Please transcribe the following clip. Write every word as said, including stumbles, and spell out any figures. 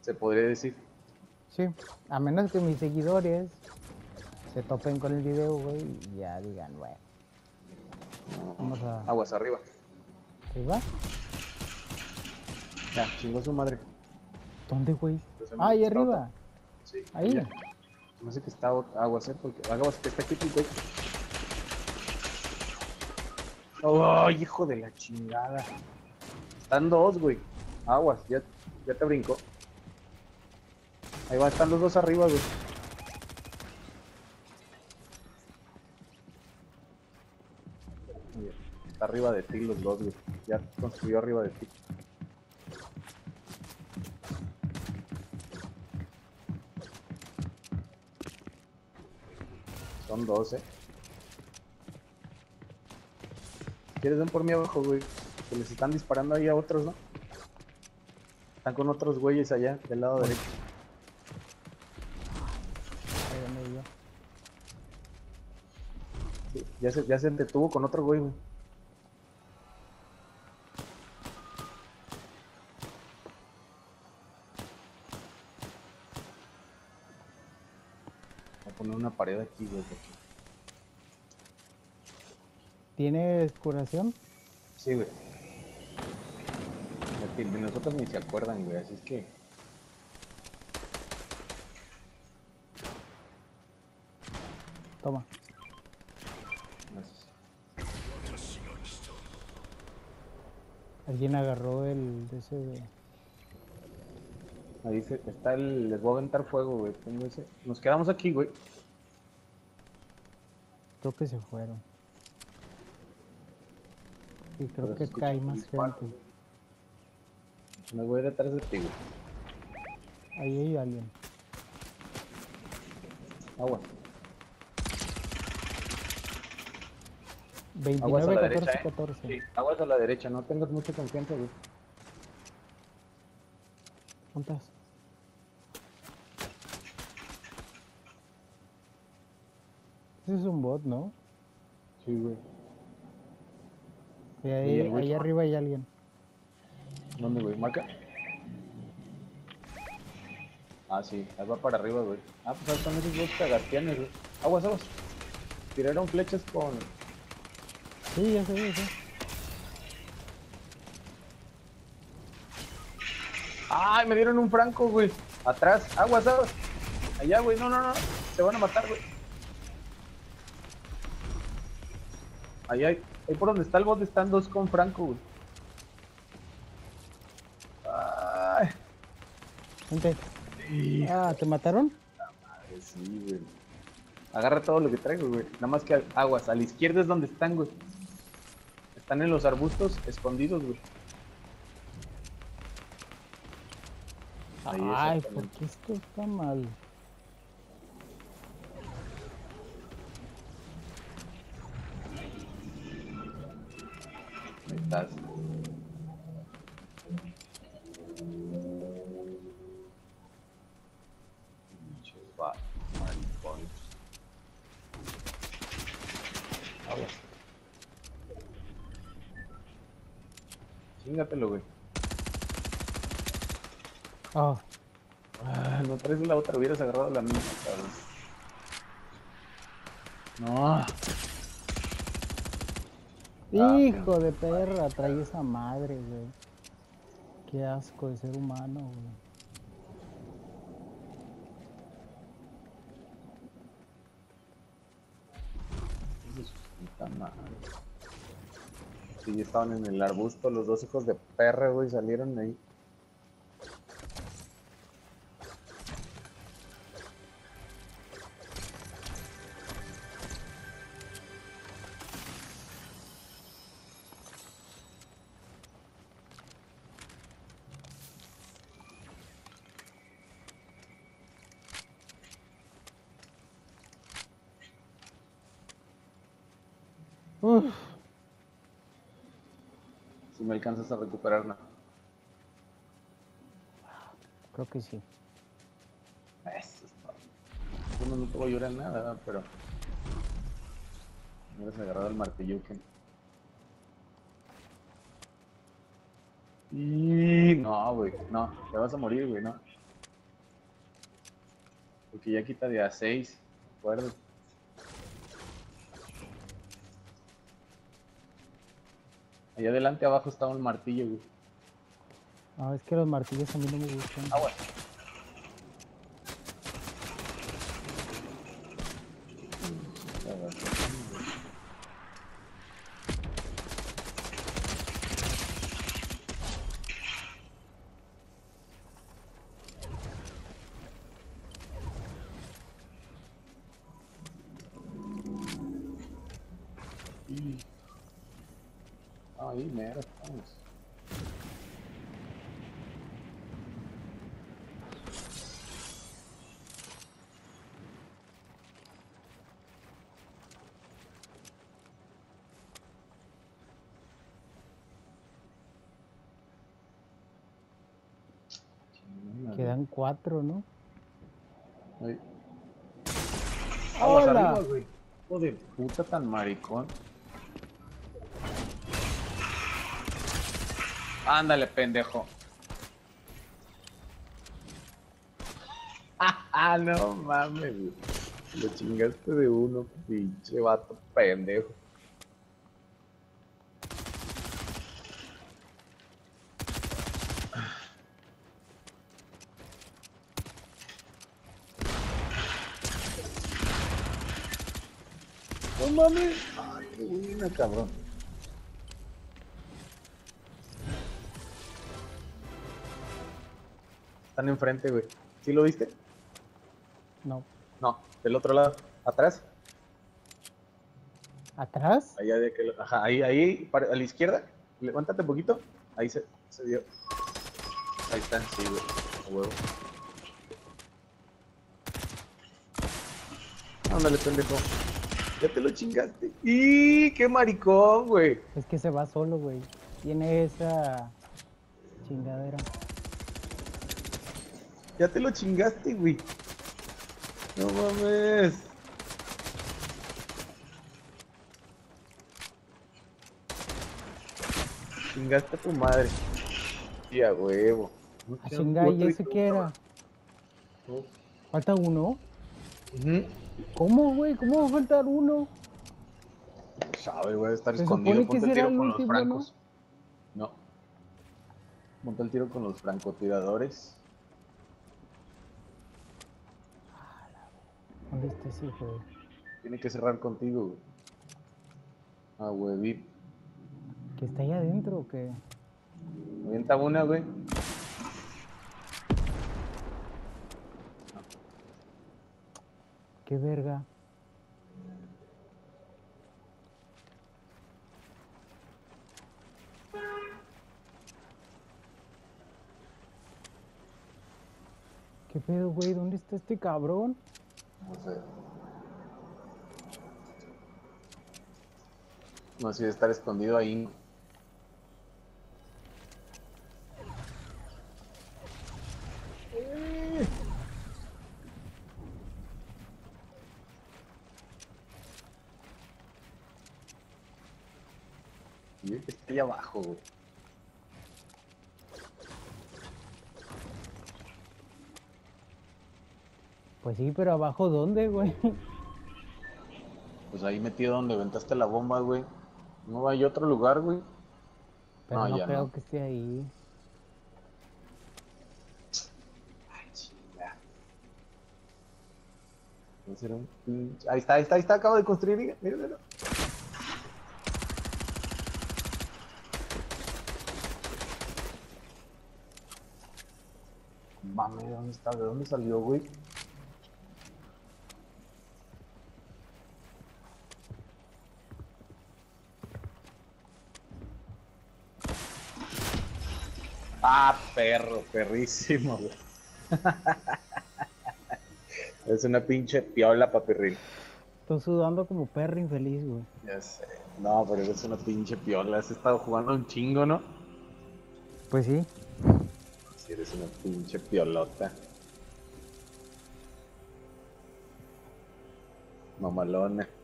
se podría decir. Sí, a menos que mis seguidores se topen con el video, güey, y ya digan, bueno, vamos a... Aguas arriba. ¿Arriba? Ya, chingó su madre. ¿Dónde, güey? Pues, Ah, ahí está otro. arriba. Sí, Ahí. ya. No sé que está ot- aguas, eh, porque aguas que está aquí, güey. ¡Ay, hijo de la chingada! Están dos, güey. Aguas, ya, ya te brincó. Ahí van, están los dos arriba, güey. Está arriba de ti los dos, güey. Ya construyó arriba de ti. Son dos, eh. ¿Quieres ven por mí abajo, güey? Que les están disparando ahí a otros, ¿no? Están con otros güeyes allá, del lado derecho. Ahí donde yo. Sí, ya se, ya se detuvo con otro güey, güey. Voy a poner una pared aquí, güey. Porque... ¿Tienes curación? Sí, güey. De de nosotros ni se acuerdan, güey, así es que... Toma. Gracias. Alguien agarró el de ese de... Ahí se, está el... Les voy a aventar fuego, güey. Tengo ese... Nos quedamos aquí, güey. Creo que se fueron. Y creo Pero se que escucha cae un más disparo, gente. güey. Me voy detrás de ti, güey. Ahí hay alguien. Agua. Aguas a veintinueve, la catorce, derecha, ¿eh? catorce. Sí, aguas a la derecha. No tengas mucha confianza, güey. ¿Cuántas? Ese es un bot, ¿no? Sí, güey. Y ¿Y ahí, el güey ahí qué? arriba hay alguien. ¿Dónde, güey? ¿Marca? Ah, sí. Ahí va para arriba, güey. Ah, pues ahí están esos dos cagastianes, güey. Aguas, aguas. Tiraron flechas con... Sí, ya sé, ya sé. ¡Ay! Me dieron un franco, güey. Atrás. Aguas, aguas. Allá, güey. No, no, no. Se van a matar, güey. Allá, ahí, ahí por donde está el bot están dos con franco, güey. Ay. Gente. Hijo Ah, ¿te mataron? de sí, güey. Agarra todo lo que traigo, güey. Nada más que aguas. A la izquierda es donde están, güey. Están en los arbustos escondidos, güey. Ahí, Ay, ¿por exactamente. qué esto está mal? Ahí estás. Pinches va- maricones. Aguas. Chingatelo, güey. Ah, Ah, no traes la otra, hubieras agarrado la mía, cabrón. No. Ah, hijo de perra, trae esa madre, güey. Qué asco de ser humano, güey. pinche su puta madre. Sí, estaban en el arbusto, los dos hijos de perra, güey, salieron de ahí. Uf, Si me alcanzas a recuperar, no. creo que sí. Eso es todo. Bueno, no te voy a llorar nada, ¿verdad? Pero me hubieras agarrado el martillo que... Y no, güey, no, te vas a morir, güey, no. Porque ya quita de a seis. Acuerdo. Allá adelante abajo estaba un martillo, güey. No, es que los martillos a mí no me gustan. Ah, bueno. Ahí, mero, estamos. Quedan cuatro, ¿no? Ahí. Aguas ¡Hola! arriba, güey. Hijo de puta tan maricón. Ándale, pendejo. Ah, no mames, güey. Lo chingaste de uno, pinche vato pendejo. No mames. Ay, qué buena, cabrón. Están enfrente, güey. ¿Sí lo viste? No. No, del otro lado. ¿Atrás? ¿Atrás? Allá de aquel. Ajá, ahí, ahí, para- a la izquierda. Levántate un poquito. Ahí se, se dio. Ahí están, sí, güey. A huevo. Ándale, pendejo. Ya te lo chingaste. ¡Y qué maricón, güey! Es que se va solo, güey. Tiene esa chingadera. Ya te lo chingaste, güey. No mames. Chingaste a tu madre. Y a huevo. No A queda chingar, ¿y otro ese hijo. qué era? No. ¿Falta uno? Ujú. ¿Cómo, güey? ¿Cómo va a faltar uno? Sabe, güey, estar Se escondido. supone que Ponte el será tiro el con los último, ¿no? francos. No. Ponte el tiro con los francotiradores. ¿Dónde está ese hijo? Tiene que cerrar contigo, güey. Ah, huevito. ¿Que está ahí adentro o qué? Avienta una, güey. ¿Qué verga? ¿Qué pedo, güey? ¿Dónde está este cabrón? No sé. No sé si estar escondido ahí. Y el que está ahí abajo, güey. Pues sí, pero abajo, ¿dónde, güey? Pues ahí metido donde aventaste la bomba, güey. No hay otro lugar, güey. Pero No, no ya creo no. que esté ahí. Ay, chinga. No será un pinche. Ahí está, ahí está, ahí está. Acabo de construir. Mira, mira, mira. Mame, ¿dónde está? ¿De dónde salió, güey? Ah, perro, perrísimo, güey. Es una pinche piola, papirrín. Estoy sudando como perro infeliz, güey. Ya sé. No, pero es una pinche piola. Has estado jugando un chingo, ¿no? Pues sí. Si eres una pinche piolota. Mamalona.